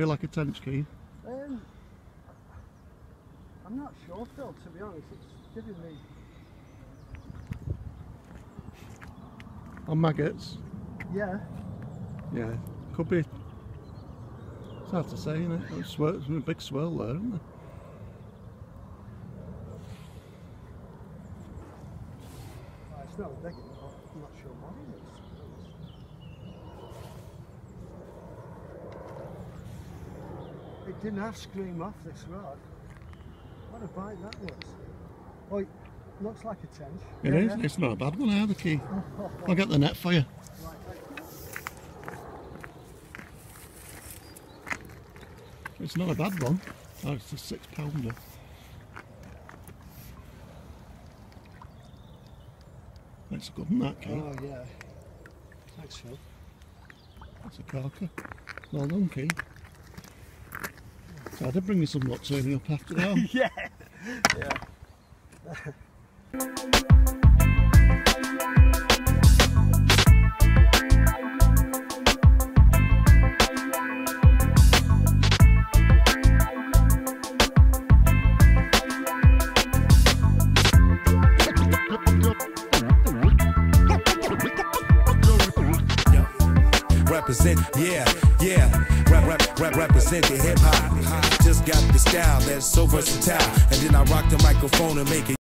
feel like a tench key? I'm not sure, Phil, to be honest. It's giving me... On maggots? Yeah. Yeah, could be. It's hard to say, isn't it? There's a big swirl there, isn't there? It's not big enough, I'm not sure what it is. It didn't have scream off this rod. What a bite that was. Oh, it looks like a tench. It is. It's not a bad one either, Key. I'll get the net for you. It's not a bad one. Oh, it's a 6-pounder. That's a good one, that, Key. Oh, yeah. Thanks, Phil. That's a corker. Well done, Key. So I did bring you some luck turning up after that. Yeah. Yeah. Represent, represent the hip hop. Just got the style that's so versatile, and then I rock the microphone and make it.